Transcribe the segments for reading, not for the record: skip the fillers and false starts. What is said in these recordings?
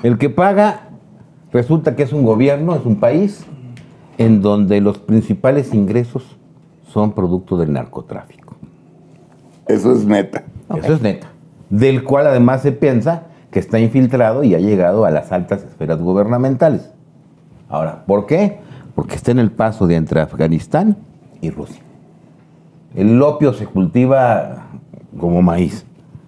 El que paga resulta que es un gobierno, es un país en donde los principales ingresos son producto del narcotráfico. Eso es neta. Okay. Eso es neta. Del cual además se piensa que está infiltrado y ha llegado a las altas esferas gubernamentales. Ahora, ¿por qué? Porque está en el paso de entre Afganistán y Rusia. El opio se cultiva como maíz.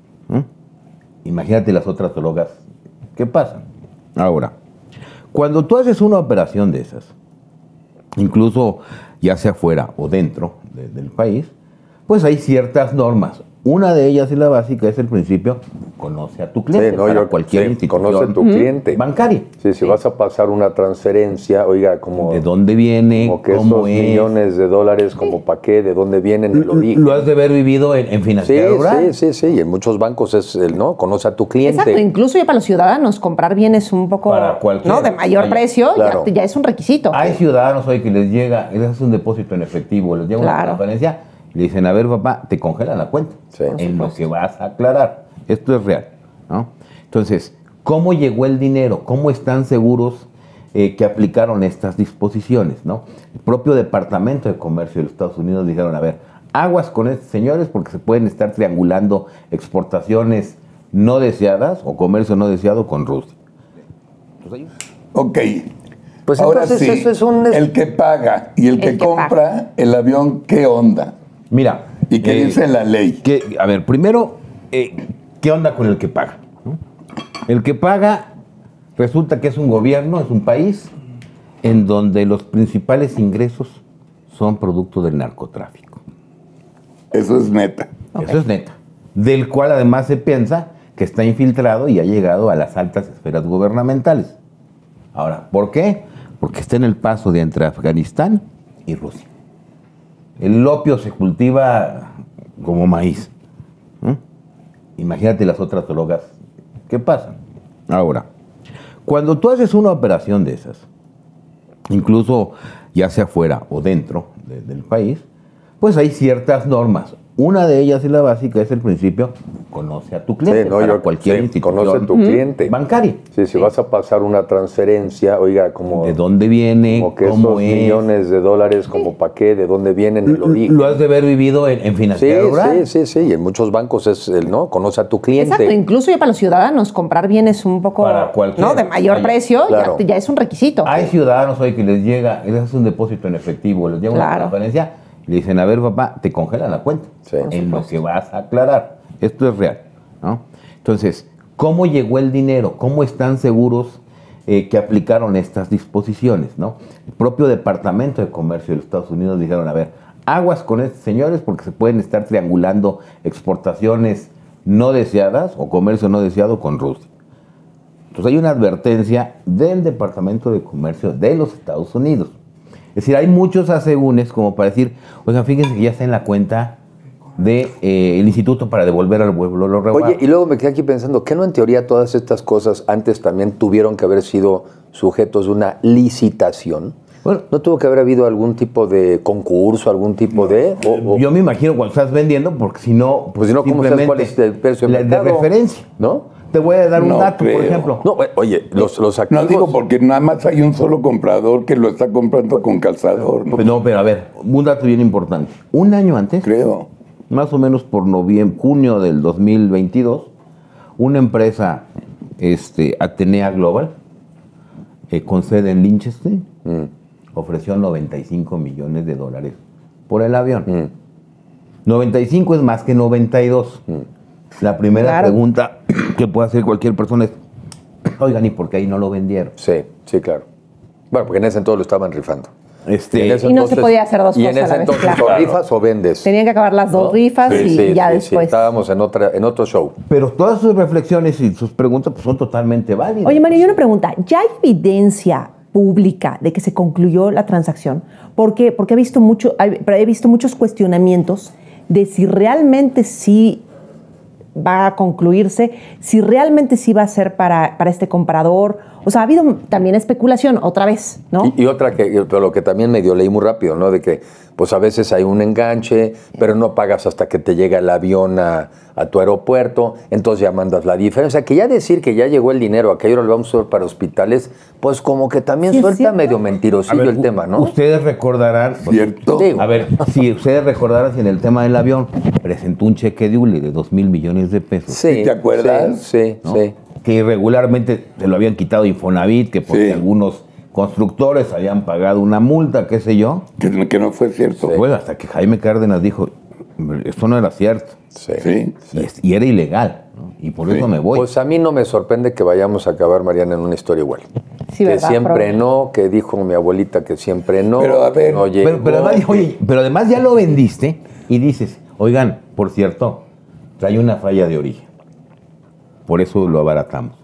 Imagínate las otras drogas que pasan. Ahora, cuando tú haces una operación de esas, incluso ya sea fuera o dentro del país, pues hay ciertas normas. Una de ellas, y la básica, es el principio: conoce a tu cliente. Sí, no, para cualquier institución conoce a tu cliente bancaria. Sí, si vas a pasar una transferencia, oiga, como... ¿De dónde viene? Como que ¿Cómo esos es? millones de dólares, como para qué, de dónde vienen, el origen. Lo has de haber vivido en financiera rural. Sí, y en muchos bancos es el, ¿no? Conoce a tu cliente. Exacto, incluso ya para los ciudadanos comprar bienes un poco, ¿no? De mayor precio, claro. ya es un requisito. Hay ciudadanos hoy que les llega, les hace un depósito en efectivo, les llega una transferencia, le dicen: a ver, papá, te congelan la cuenta en lo que vas a aclarar. Esto es real, ¿no? Entonces, ¿cómo llegó el dinero? ¿Cómo están seguros que aplicaron estas disposiciones, ¿no? El propio Departamento de Comercio de los Estados Unidos dijeron: a ver, aguas con estos señores porque se pueden estar triangulando exportaciones no deseadas o comercio no deseado con Rusia. Entonces, ok. Pues ahora entonces sí, eso es un... el que paga y el que compra el avión, ¿qué onda? Mira. ¿Y qué dice la ley? A ver, primero, ¿qué onda con el que paga? ¿No? El que paga resulta que es un gobierno, es un país en donde los principales ingresos son producto del narcotráfico. Eso es neta. Okay. Eso es neta. Del cual además se piensa que está infiltrado y ha llegado a las altas esferas gubernamentales. Ahora, ¿por qué? Porque está en el paso de entre Afganistán y Rusia. El opio se cultiva como maíz. Imagínate las otras drogas que pasan. Ahora, cuando tú haces una operación de esas, incluso ya sea fuera o dentro del país, pues hay ciertas normas. Una de ellas, y la básica, es el principio: conoce a tu cliente. Sí, no, para cualquier institución conoce a tu cliente bancaria. Sí, si vas a pasar una transferencia, oiga, como... ¿De dónde viene? Como que ¿Cómo esos es? millones de dólares, como para qué, de dónde vienen, el origen. Lo has de haber vivido en financiera rural. Sí, y en muchos bancos es el, ¿no? Conoce a tu cliente. Exacto, incluso ya para los ciudadanos comprar bienes un poco, ¿no? De mayor precio, ya es un requisito. Hay ciudadanos hoy que les llega, les hace un depósito en efectivo, les llega una transferencia, le dicen: a ver, papá, te congelan la cuenta en lo que vas a aclarar. Esto es real, ¿no? Entonces, ¿cómo llegó el dinero? ¿Cómo están seguros que aplicaron estas disposiciones, ¿no? El propio Departamento de Comercio de los Estados Unidos dijeron: a ver, aguas con estos señores porque se pueden estar triangulando exportaciones no deseadas o comercio no deseado con Rusia. Entonces hay una advertencia del Departamento de Comercio de los Estados Unidos. Es decir, hay muchos asegúnes como para decir: oigan, fíjense que ya está en la cuenta del Instituto para devolver al pueblo lo robado. Oye, y luego me quedé aquí pensando, ¿qué no en teoría todas estas cosas antes también tuvieron que haber sido sujetos de una licitación? Bueno, ¿no tuvo que haber habido algún tipo de concurso, algún tipo de...? Yo me imagino cuando estás vendiendo, porque si no... Pues si no, ¿cómo sabes cuál es el precio de referencia, ¿no? Te voy a dar un dato, por ejemplo. No, oye, los activos... No digo porque nada más hay un solo comprador que lo está comprando con calzador. No, pero a ver, un dato bien importante. Un año antes, creo, más o menos por junio del 2022, una empresa, Atenea Global, con sede en Liechtenstein, ofreció $95 millones por el avión. 95 es más que 92. La primera pregunta que puede hacer cualquier persona es: oigan, ¿y por qué ahí no lo vendieron? Sí, claro. Bueno, porque en ese entonces lo estaban rifando. Y no se podía hacer dos cosas a la vez. Y en ese entonces, o rifas o vendes. Tenían que acabar las dos rifas y ya después. Sí, estábamos en otro show. Pero todas sus reflexiones y sus preguntas pues, son totalmente válidas. Oye, Mario, yo una pregunta. ¿Ya hay evidencia pública de que se concluyó la transacción? Porque he visto muchos cuestionamientos de si realmente sí va a concluirse, si realmente sí va a ser para este comprador. O sea, ha habido también especulación, otra vez, ¿no? Y otra pero lo que también medio leí muy rápido, ¿no? De que pues a veces hay un enganche, pero no pagas hasta que te llega el avión a tu aeropuerto, entonces ya mandas la diferencia. Que ya decir que ya llegó el dinero, a que ahora lo vamos a usar para hospitales, pues como que también suelta medio mentirosillo el tema, ¿no? Ustedes recordarán, ¿Cierto? A ver, si ustedes recordarán, si en el tema del avión presentó un cheque de ULE de 2,000 millones de pesos. Sí, ¿te acuerdas? Sí, ¿no? sí. Que irregularmente se lo habían quitado Infonavit, que porque algunos constructores habían pagado una multa, qué sé yo. Que no fue cierto. Bueno, hasta que Jaime Cárdenas dijo, esto no era cierto. Sí. Y era ilegal, ¿no? Y por eso me voy. Pues a mí no me sorprende que vayamos a acabar, Mariana, en una historia igual. Sí, que ¿verdad? siempre no, que dijo mi abuelita que siempre no. Pero a ver, no llegó, pero además ya lo vendiste y dices, oigan, por cierto, trae una falla de origen. Por eso lo abaratamos.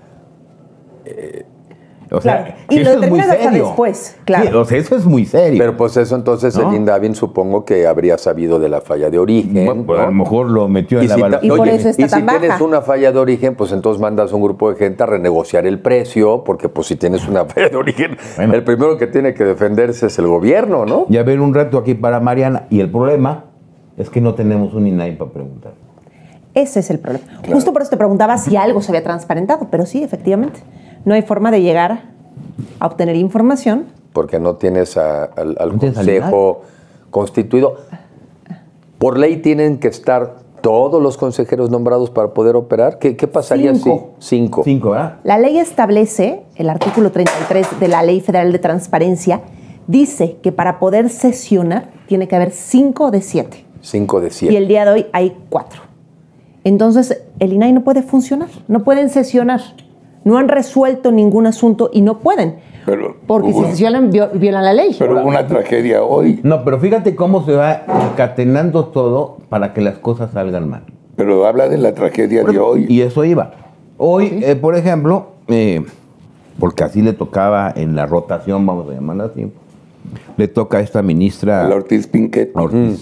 O sea, Claro. Y eso lo es muy terminas hasta serio. después, claro. Sí, o sea, eso es muy serio. Pero pues eso entonces ¿No? el Indavin supongo que habría sabido de la falla de origen. Bueno, pues ¿no? a lo mejor lo metió en Y la si, evaluación. Y por eso está y si tan tienes baja. una falla de origen, pues entonces mandas a un grupo de gente a renegociar el precio, porque pues si tienes una falla de origen, Bueno. el primero que tiene que defenderse es el gobierno, ¿no? Y a ver, un reto aquí para Mariana. Y el problema es que no tenemos un INAI para preguntar. Ese es el problema. Justo por eso te preguntaba si algo se había transparentado, pero sí, efectivamente. No hay forma de llegar a obtener información. Porque no tienes al No tienes al consejo constituido. Por ley tienen que estar todos los consejeros nombrados para poder operar. ¿Qué pasaría si? 5, ¿verdad? La ley establece, el artículo 33 de la Ley Federal de Transparencia, dice que para poder sesionar tiene que haber 5 de 7. 5 de 7. Y el día de hoy hay 4. Entonces, el INAI no puede funcionar, no pueden sesionar. No han resuelto ningún asunto y no pueden. Porque si sesionan, violan la ley. Pero hubo una tragedia hoy. No, pero fíjate cómo se va encadenando todo para que las cosas salgan mal. Pero habla de la tragedia de hoy. Y eso iba. Hoy, por ejemplo, porque así le tocaba en la rotación, vamos a llamarla así, le toca a esta ministra... A la Ortiz Pinquet.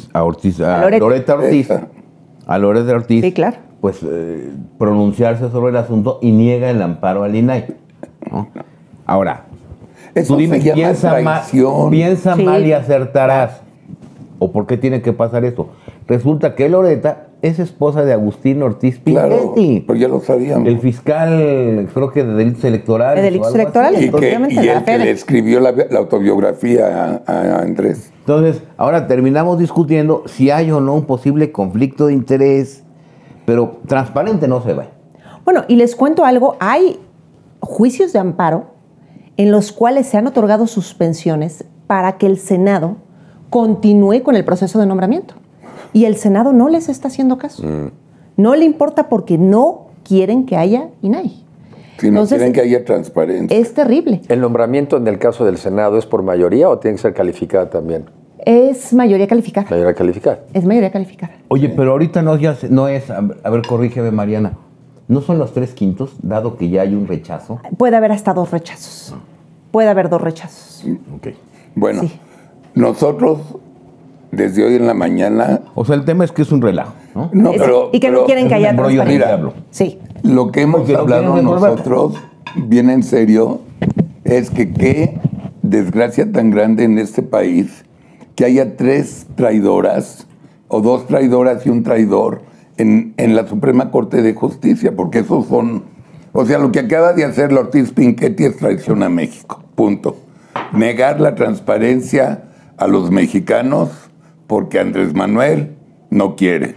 a Loretta Ortiz. A Loretta Ortiz. Sí, claro. Pues pronunciarse sobre el asunto y niega el amparo al INAI, ¿no? Ahora, Eso tú dime, se llama piensa traición. mal y acertarás. ¿O por qué tiene que pasar esto? Resulta que Loretta es esposa de Agustín Ortiz Claro, Pinchetti, pues ya lo sabíamos. el fiscal, creo que de delitos electorales. De delitos o algo así. electorales. Y efectivamente, el la que Fede. le escribió la autobiografía a Andrés. Entonces, ahora terminamos discutiendo si hay o no un posible conflicto de interés, pero transparente no se ve. Bueno, y les cuento algo, hay juicios de amparo en los cuales se han otorgado suspensiones para que el Senado continúe con el proceso de nombramiento. Y el Senado no les está haciendo caso. No le importa porque no quieren que haya INAI. Si no Entonces, quieren que haya transparencia. es terrible. ¿El nombramiento en el caso del Senado es por mayoría o tiene que ser calificada también? Es mayoría calificada. Mayoría calificada. Es mayoría calificada. Oye, pero ahorita no es, a ver, corrígeme, Mariana, ¿no son los 3/5, dado que ya hay un rechazo? Puede haber hasta 2 rechazos. Puede haber 2 rechazos. Ok. Bueno, Sí. nosotros desde hoy en la mañana... O sea, el tema es que es un relajo, ¿no? No, Sí, pero, y que no pero quieren que es un haya embrollo del transparencia. diablo. Sí. lo que hemos Porque no hablado quieren resolver. nosotros, bien en serio, es que qué desgracia tan grande en este país que haya 3 traidoras o 2 traidoras y un traidor en la Suprema Corte de Justicia, porque esos son... O sea, lo que acaba de hacer la Ortiz Pinchetti es traición a México, punto. Negar la transparencia a los mexicanos porque Andrés Manuel no quiere.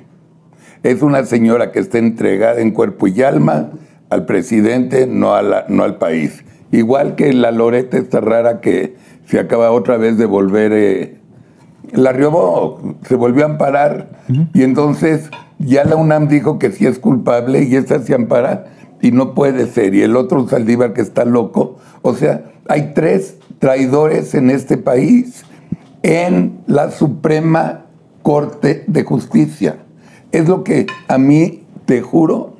Es una señora que está entregada en cuerpo y alma al presidente, no al país. Igual que la Loretta esta rara que se acaba otra vez de volver... La Riobó se volvió a amparar y entonces ya la UNAM dijo que sí es culpable y esta se ampara y no puede ser. Y el otro Saldívar que está loco. O sea, hay 3 traidores en este país en la Suprema Corte de Justicia. Es lo que a mí, te juro,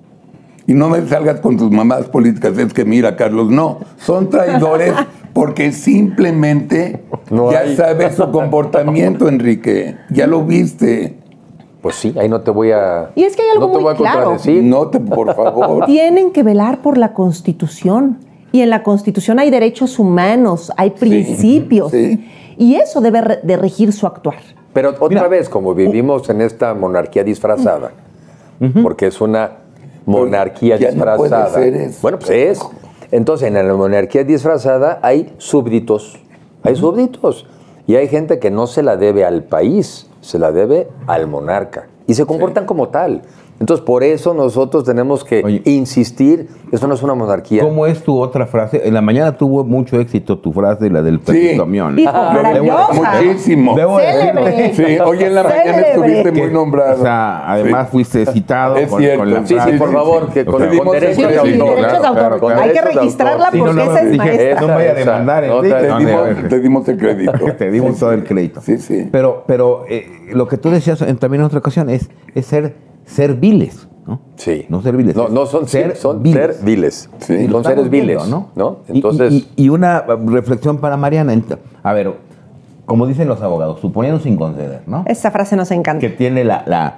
y no me salgas con tus mamadas políticas, es que mira, Carlos, no, son traidores porque simplemente No ya hay. sabes su comportamiento, Enrique, ya lo viste. Pues sí, ahí no te voy a... Y es que hay algo no te muy voy a claro. contradecir. No te, por favor. Tienen que velar por la Constitución. Y en la Constitución hay derechos humanos, hay principios. sí. Y eso debe de regir su actuar. Pero otra vez, como vivimos en esta monarquía disfrazada, porque es una monarquía disfrazada. No puede ser eso. Bueno, pues es. Entonces, en la monarquía disfrazada hay súbditos. Hay súbditos. Y hay gente que no se la debe al país, se la debe al monarca. Y se comportan como tal. Entonces, por eso nosotros tenemos que insistir, eso no es una monarquía. ¿Cómo es tu otra frase? En la mañana tuvo mucho éxito tu frase, la del camión. Muchísimo. Debo decirte. Sí, hoy en la mañana estuviste muy nombrado. O sea, además fuiste citado con la frase. Sí, por favor, que con derechos de autor. Hay que registrarla porque esa es maestra. No vaya a demandar. Te dimos el crédito. Te dimos todo el crédito. Sí. Pero lo que tú decías también en otra ocasión es ser viles, ¿no? Sí. No ser viles. No son ser viles. Sí. Son seres viles, ¿no? Entonces... Y una reflexión para Mariana. A ver, como dicen los abogados, suponiendo sin conceder, ¿no? Esa frase nos encanta. Que tiene la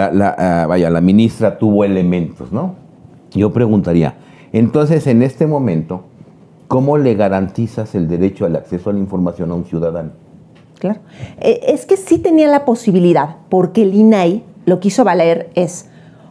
ministra tuvo elementos, ¿no? Yo preguntaría, entonces, en este momento, ¿cómo le garantizas el derecho al acceso a la información a un ciudadano? Claro. Es que sí tenía la posibilidad, porque el INAI lo que hizo valer es,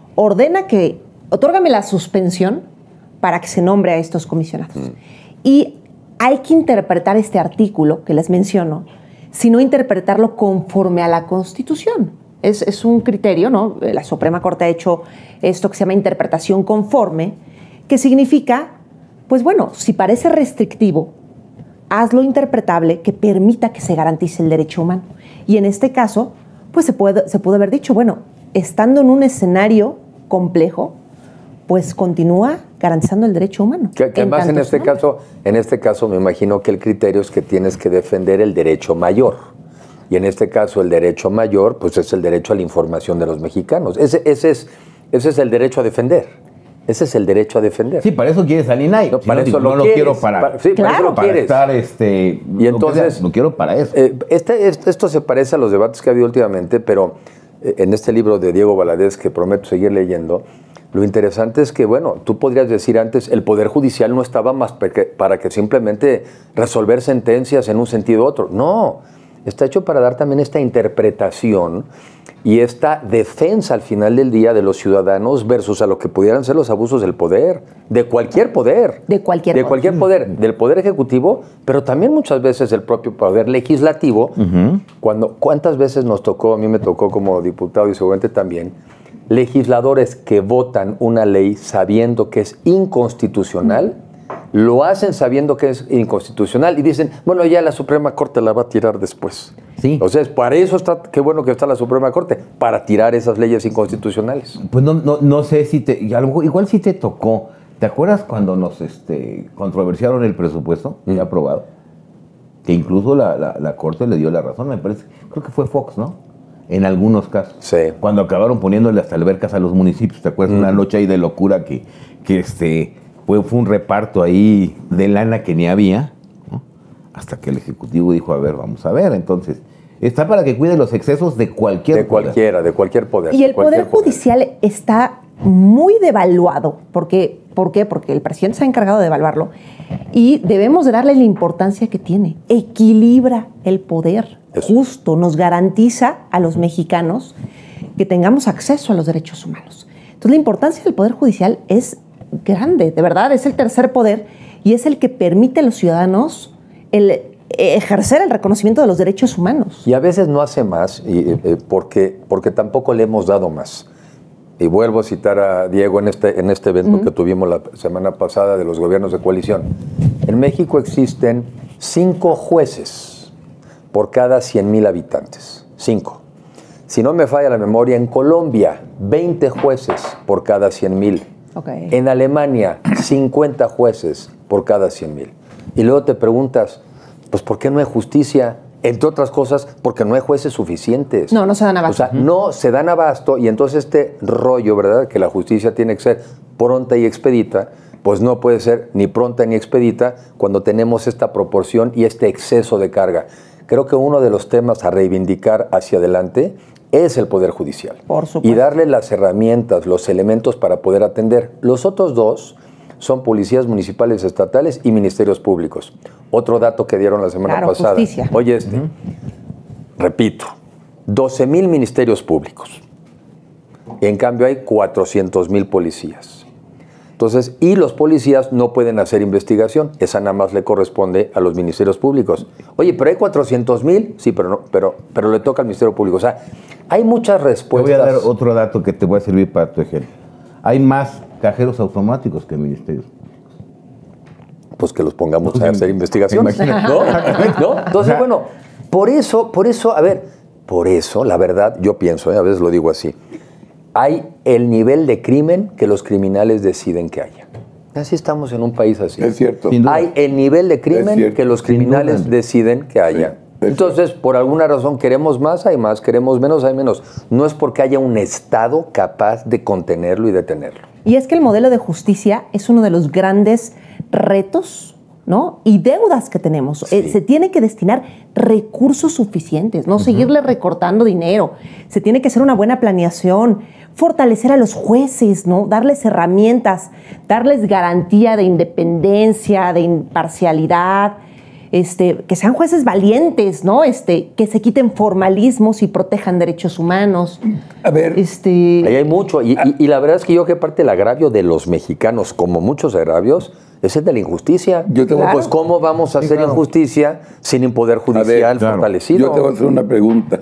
otórgame la suspensión para que se nombre a estos comisionados. Y hay que interpretar este artículo que les menciono, sino interpretarlo conforme a la Constitución. Es un criterio, ¿no? La Suprema Corte ha hecho esto que se llama interpretación conforme, que significa, pues bueno, si parece restrictivo, hazlo interpretable que permita que se garantice el derecho humano. Y en este caso, pues se pudo haber dicho, bueno, estando en un escenario complejo, pues continúa garantizando el derecho humano. Que además en este caso me imagino que el criterio es que tienes que defender el derecho mayor. Y en este caso el derecho mayor, pues es el derecho a la información de los mexicanos. Ese es el derecho a defender. Ese es el derecho a defender. Sí, para eso quieres al INAI. No, para eso no lo quiero para estar y entonces lo quiero para eso. Esto se parece a los debates que ha habido últimamente, pero en este libro de Diego Valadez, que prometo seguir leyendo, lo interesante es que, bueno, tú podrías decir antes, el Poder Judicial no estaba más para que simplemente resolver sentencias en un sentido u otro. No, está hecho para dar también esta interpretación y esta defensa al final del día de los ciudadanos versus a lo que pudieran ser los abusos del poder, de cualquier poder. De cualquier poder, del Poder Ejecutivo, pero también muchas veces el propio Poder Legislativo. ¿Cuántas veces nos tocó, a mí me tocó como diputado y seguramente también, legisladores que votan una ley sabiendo que es inconstitucional, lo hacen sabiendo que es inconstitucional y dicen, bueno, ya la Suprema Corte la va a tirar después. Sí. O sea, para eso está, qué bueno que está la Suprema Corte, para tirar esas leyes inconstitucionales. Pues no sé si igual sí te tocó. ¿Te acuerdas cuando nos controversiaron el presupuesto ya aprobado? Que incluso la Corte le dio la razón, me parece. Creo que fue Fox, ¿no? En algunos casos. Sí. Cuando acabaron poniéndole hasta albercas a los municipios. ¿Te acuerdas? Una noche ahí de locura que fue un reparto ahí de lana que ni había, ¿no? Hasta que el Ejecutivo dijo, a ver, vamos a ver. Entonces, está para que cuide los excesos de cualquier poder. De cualquier poder. Y el Poder Judicial está muy devaluado. ¿Por qué? Porque el presidente se ha encargado de devaluarlo y debemos de darle la importancia que tiene. Equilibra el poder. Justo, nos garantiza a los mexicanos que tengamos acceso a los derechos humanos. Entonces, la importancia del Poder Judicial es grande, de verdad, es el tercer poder y es el que permite a los ciudadanos ejercer el reconocimiento de los derechos humanos. Y a veces no hace más porque tampoco le hemos dado más. Y vuelvo a citar a Diego en este evento que tuvimos la semana pasada de los gobiernos de coalición. En México existen 5 jueces por cada 100,000 habitantes. 5. Si no me falla la memoria, en Colombia, 20 jueces por cada 100,000. Okay. En Alemania, 50 jueces por cada 100,000. Y luego te preguntas, pues ¿por qué no hay justicia? Entre otras cosas, porque no hay jueces suficientes. No se dan abasto. O sea, no se dan abasto y entonces este rollo, ¿verdad? Que la justicia tiene que ser pronta y expedita, pues no puede ser ni pronta ni expedita cuando tenemos esta proporción y este exceso de carga. Creo que uno de los temas a reivindicar hacia adelante es el Poder Judicial. Por supuesto. Y darle las herramientas, los elementos para poder atender. Los otros dos, son policías municipales, estatales y ministerios públicos. Otro dato que dieron la semana pasada. Justicia. Oye, repito, 12,000 ministerios públicos. En cambio hay 400,000 policías. Entonces, y los policías no pueden hacer investigación. Esa nada más le corresponde a los ministerios públicos. Oye, pero hay 400,000. Sí, pero le toca al Ministerio Público. O sea, hay muchas respuestas. Te voy a dar otro dato que te voy a servir para tu ejemplo. Hay más cajeros automáticos que ministerios. Pues que los pongamos a hacer investigación. ¿No? Entonces, bueno, por eso, la verdad, yo pienso, a veces lo digo así, hay el nivel de crimen que los criminales deciden que haya. Así estamos en un país así. Es cierto. Hay el nivel de crimen que los criminales deciden que haya. Sí. Entonces, por alguna razón, queremos más, hay más, queremos menos, hay menos. No es porque haya un Estado capaz de contenerlo y detenerlo. Y es que el modelo de justicia es uno de los grandes retos, ¿no? Y deudas que tenemos. Sí. Se tiene que destinar recursos suficientes, no seguirle recortando dinero. Se tiene que hacer una buena planeación, fortalecer a los jueces, ¿no? Darles herramientas, darles garantía de independencia, de imparcialidad, que sean jueces valientes, ¿no? Que se quiten formalismos y protejan derechos humanos. A ver. Ahí hay mucho. Y la verdad es que yo creo que parte del agravio de los mexicanos, como muchos agravios, es el de la injusticia. Pues, ¿cómo vamos a hacer injusticia sin un poder judicial fortalecido? Yo te voy a hacer una pregunta.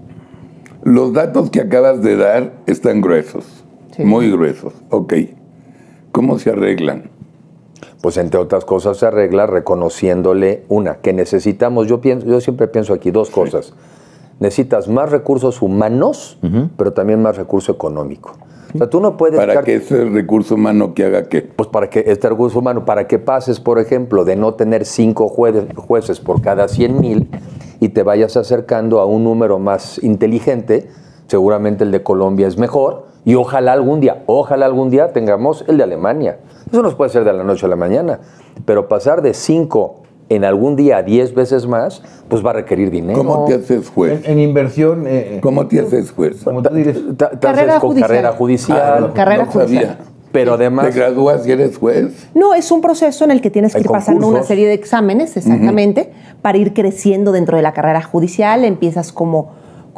Los datos que acabas de dar están gruesos, muy gruesos. Ok. ¿Cómo se arreglan? Pues entre otras cosas se arregla reconociéndole que necesitamos, yo siempre pienso aquí dos cosas. Necesitas más recursos humanos, pero también más recurso económico. O sea, tú no puedes... ¿Para que ese recurso humano que haga qué? Pues para que este recurso humano, para que pases, por ejemplo, de no tener 5 jueces por cada 100,000 y te vayas acercando a un número más inteligente, seguramente el de Colombia es mejor, y ojalá algún día tengamos el de Alemania. Eso no se puede hacer de la noche a la mañana, pero pasar de 5 en algún día a 10 veces más, pues va a requerir dinero. ¿Cómo te haces juez? En inversión... ¿Cómo te haces juez? Como tú dices, carrera judicial. Carrera judicial. Pero además... ¿Te gradúas y eres juez? No, es un proceso en el que tienes que ir pasando una serie de exámenes, exactamente, para ir creciendo dentro de la carrera judicial. Empiezas como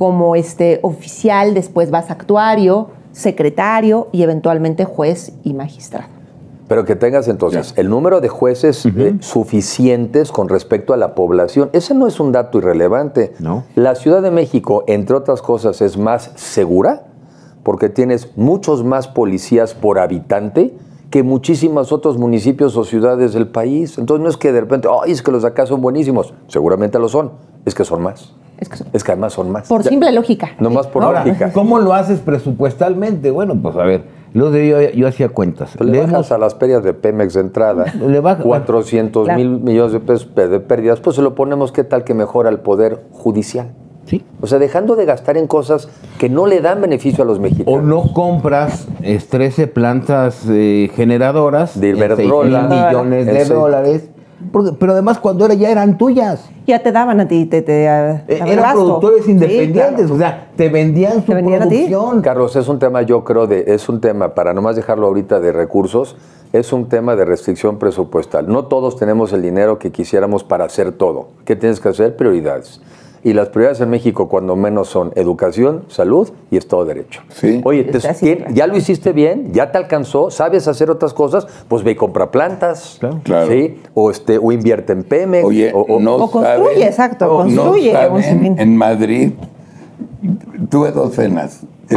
oficial, después vas actuario, secretario y eventualmente juez y magistrado. Pero que tengas entonces el número de jueces suficientes con respecto a la población. Ese no es un dato irrelevante. No. La Ciudad de México, entre otras cosas, es más segura porque tienes muchos más policías por habitante que muchísimos otros municipios o ciudades del país. Entonces no es que de repente, es que los de acá son buenísimos. Seguramente lo son. Es que son más. Es que además son más. Por simple lógica. No más por lógica. ¿Cómo lo haces presupuestalmente? Bueno, pues a ver, yo hacía cuentas. Pero le bajas a las pérdidas de Pemex de entrada, 400,000 millones de pesos de pérdidas, pues se lo ponemos, ¿qué tal que mejora el Poder Judicial? Sí. O sea, dejando de gastar en cosas que no le dan beneficio a los mexicanos. O no compras 13 plantas generadoras de Iberdrola, 6,000 millones de dólares. Pero además cuando ya eran tuyas. Ya te daban a ti, eran productores independientes, o sea, te vendían su producción. Carlos, es un tema, yo creo, es un tema, para nomás dejarlo ahorita de recursos, es un tema de restricción presupuestal. No todos tenemos el dinero que quisiéramos para hacer todo. ¿Qué tienes que hacer? Prioridades. Y las prioridades en México, cuando menos, son educación, salud y Estado de Derecho. Sí. Oye, ya lo hiciste bien, ya te alcanzó, sabes hacer otras cosas, pues ve y compra plantas. Claro. ¿Sí? O invierte en Pemex. Oye, o construye, exacto, construye. No saben, en Madrid tuve 2 cenas.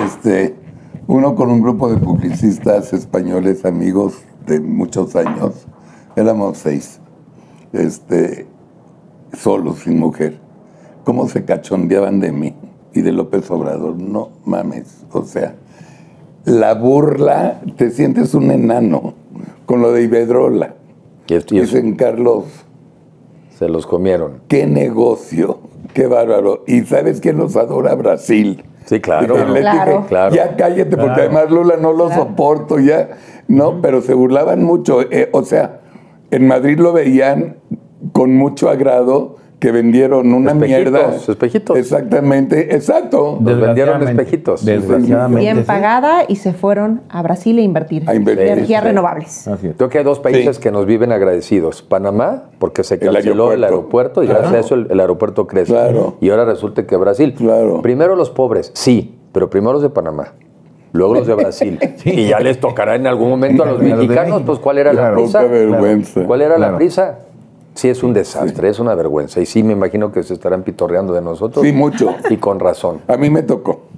Uno con un grupo de publicistas españoles, amigos de muchos años. Éramos 6. Solos, sin mujer. Cómo se cachondeaban de mí y de López Obrador. No mames. O sea, la burla, te sientes un enano con lo de Iberdrola. Dicen, Carlos, se los comieron. Qué negocio, qué bárbaro. ¿Y sabes quién los adora? Brasil. Sí, claro. Claro. Ya cállate, porque además Lula no lo soporto, ya. No, pero se burlaban mucho. O sea, en Madrid lo veían con mucho agrado que vendieron una mierda. Espejitos. Exactamente, exacto. Nos vendieron espejitos. Desgraciadamente. Bien pagada y se fueron a Brasil a invertir. Energías renovables. Creo que hay dos países que nos viven agradecidos. Panamá, porque se canceló el aeropuerto y gracias a eso el aeropuerto crece. Claro. Y ahora resulta que Brasil. Claro. Primero los pobres, sí, pero primero los de Panamá. Luego los de Brasil. Y ya les tocará en algún momento a los mexicanos, pues ¿cuál era la prisa? Qué vergüenza. ¿Cuál era la prisa? Sí, es un desastre, es una vergüenza. Y sí, me imagino que se estarán pitorreando de nosotros. Sí, mucho. Y con razón. A mí me tocó.